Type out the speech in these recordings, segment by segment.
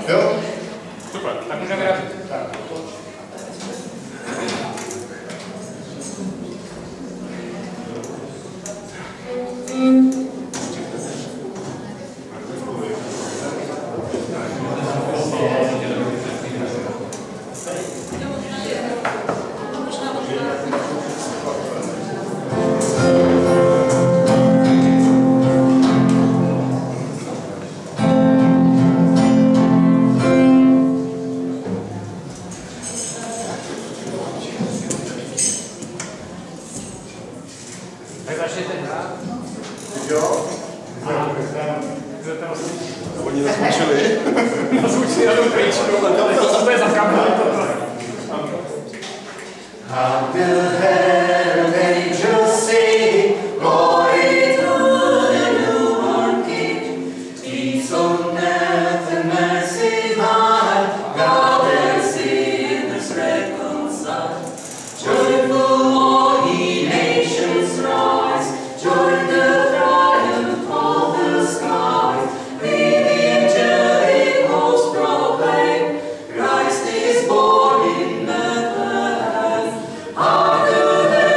Jo? Super, tak můžeme vyrazit. Tak začněte hrát. Jo? Oni nasmučili. Nasmučili na tom tričku. Co to je za kameru? How will heaven angels sing, glory to the newborn King, peace on earth and mercy high, God and sinners reconciled. Joyful all ye nations rise, join the triumph of the skies, we the angelic host proclaim, Christ is born in Bethlehem. Hark the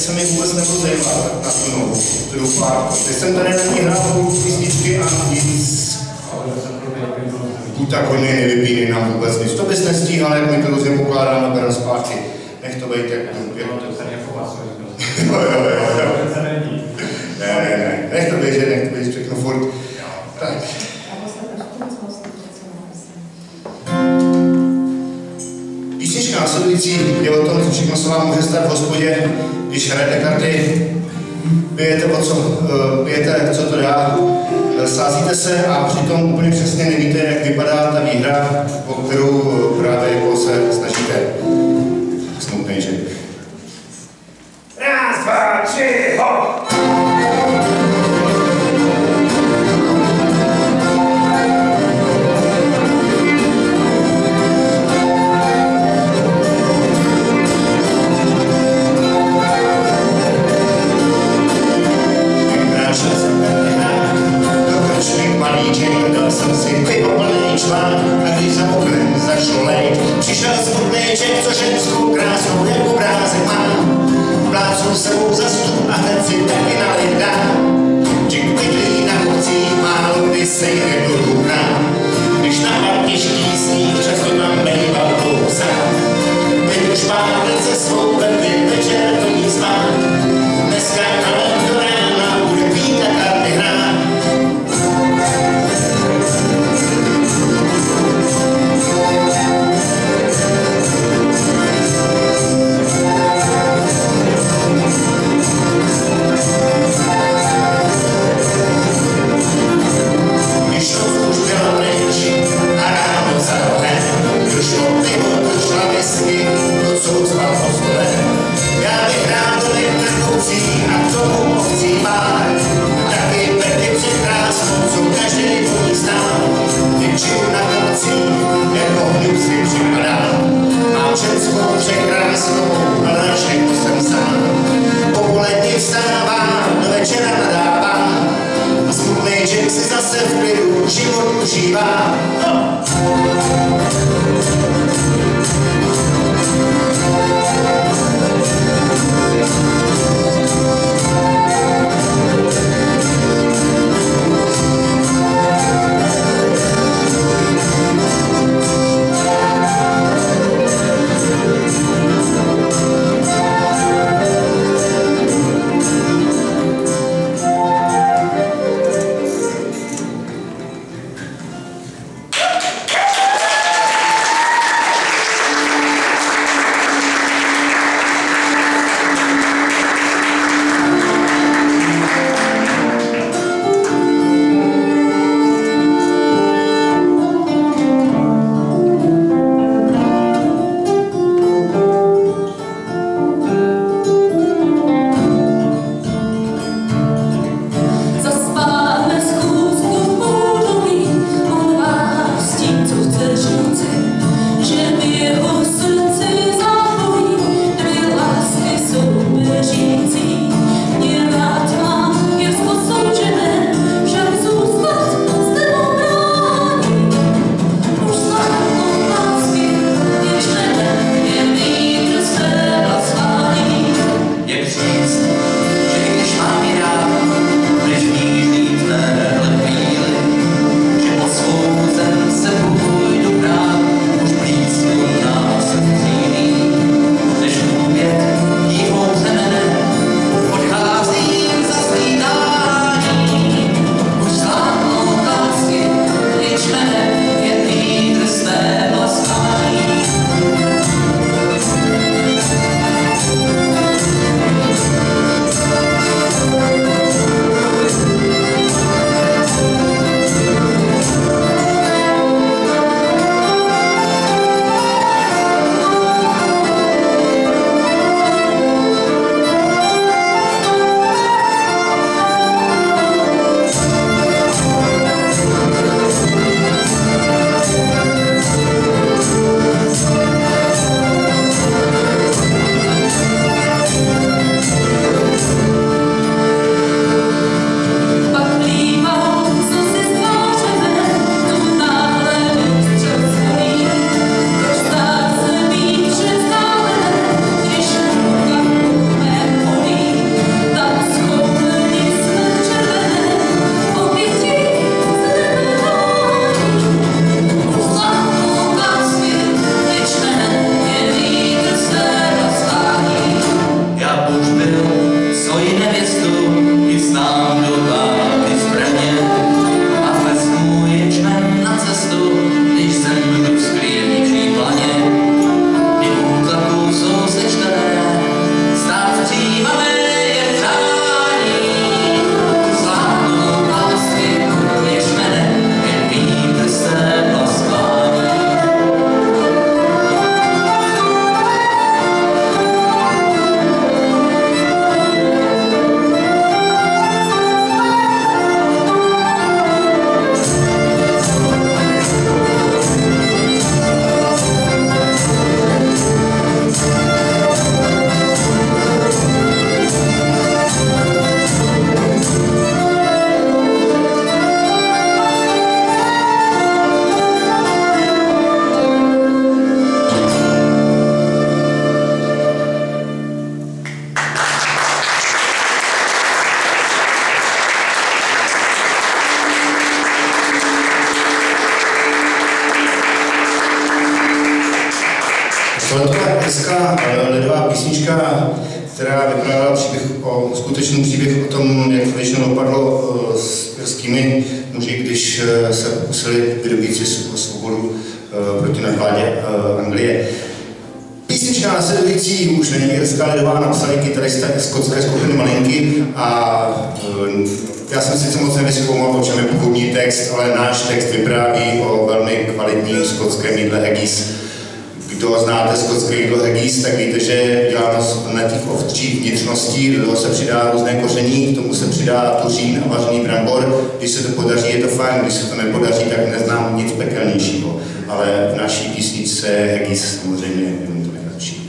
se mi vůbec nebylo zajímat na tu novou, kterou pár. Teď jsem tady na ní hrál písničky a nic. Tak hodně nevypíný nám vůbec nic. To bys nestíhal, jak mi to rozjem ukládám na beru zpátky. Nech to být jak to je. Ne. Nech to běžet všechno furt. Tak. Písnička následující je o tom, co všechno se vám může stát v hospodě, když hrajete karty, pijete, co to dá, sázíte se a přitom úplně přesně nevíte, jak vypadá ta výhra, o kterou právě jako se snažíte. Smutnej, že? Raz, dva, tři, hop! Dal jsem si pivo plný čván a když za oknem začalo lejt, přišel smutnejček, co ženskou krásnou jak obrázek má. Plácnul se mu za stůl a hned si taky nalej dám. Čik bydlí na kopcích, málo kdy se jde do růkna. Když na pár těžký sníh, často tam bejval dlouho sám. Teď už pár let se svou vedli, večer to nic má. Dneska ale do rána bude pít a karty hrát. hezká lidová písnička, která vyprávěla skutečný příběh o tom, jak většinou dopadlo s irskými muži, když se pokusili vydobít si svobodu proti nadvládě Anglie. Písnička následující už není irská lidová, napsali kytarista skotské skupiny Malinky a já jsem sice moc nevyzkoumal, o čem je původní text, ale náš text vypráví o velmi kvalitním skotském jídle haggis. Kdo znáte skotské jídlo haggis, tak víte, že je děláno z těch ovčích vnitřností, do toho se přidá různé koření, k tomu se přidá tuřín a vařený brambor. Když se to podaří, je to fajn, když se to nepodaří, tak neznám nic pekelnějšího. Ale v naší písničce haggis samozřejmě je to nejlepší.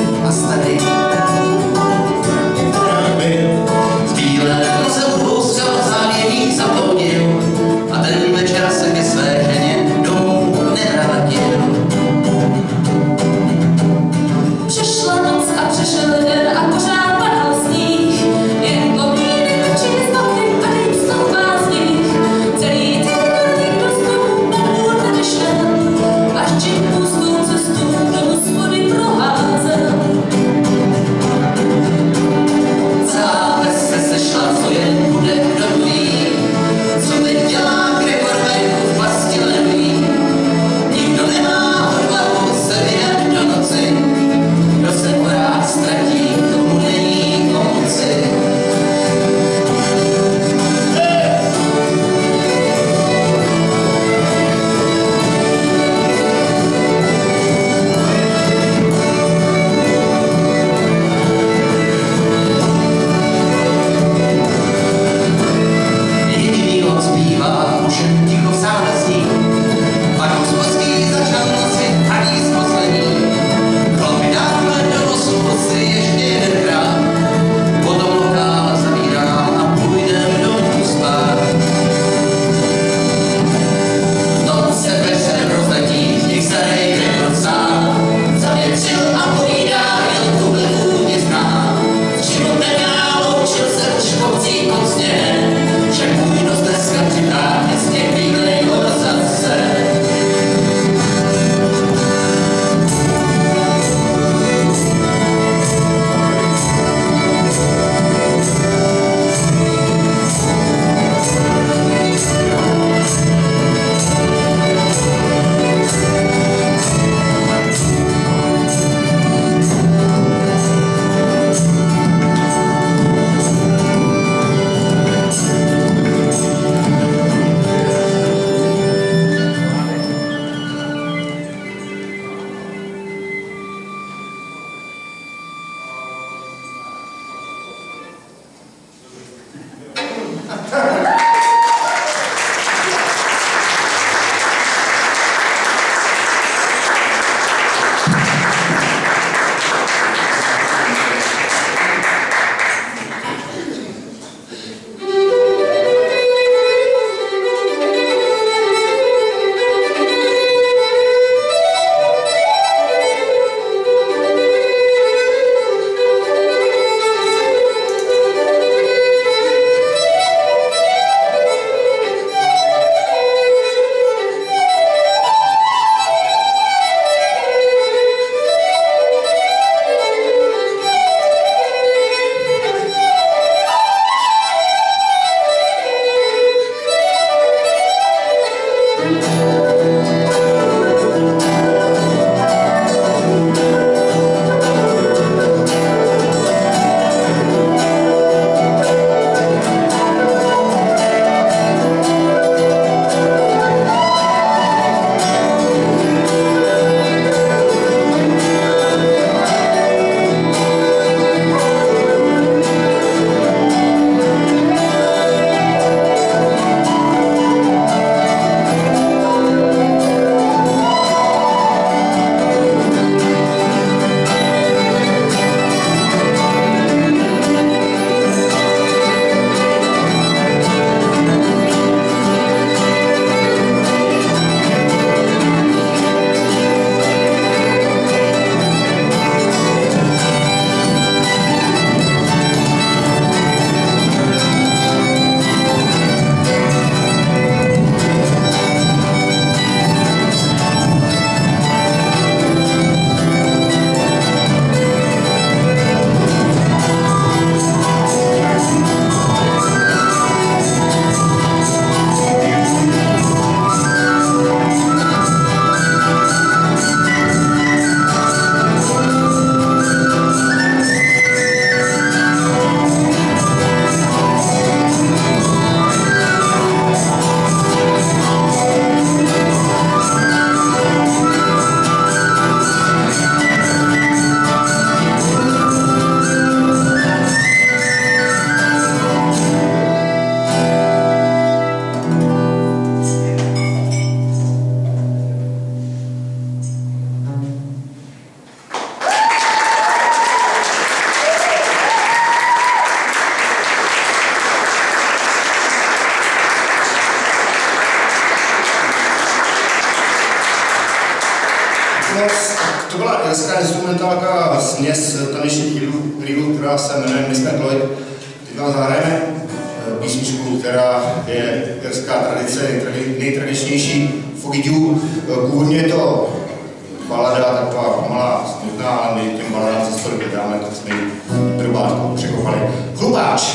Zbílé se byla irská instrumentálka, směs tanečních hrýlů, která se jmenuje Mr. Lloyd. Teď vám zahrajeme písničku, která je irská tradice, nejtradičnější Fogidiu. Původně je to balada, taková malá, smutná, ale my těm baladám se stolik dáme, tak jsme ji drobátkou překopali. Chlubáč.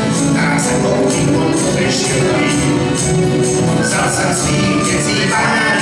Vzal jsem svých věcí pár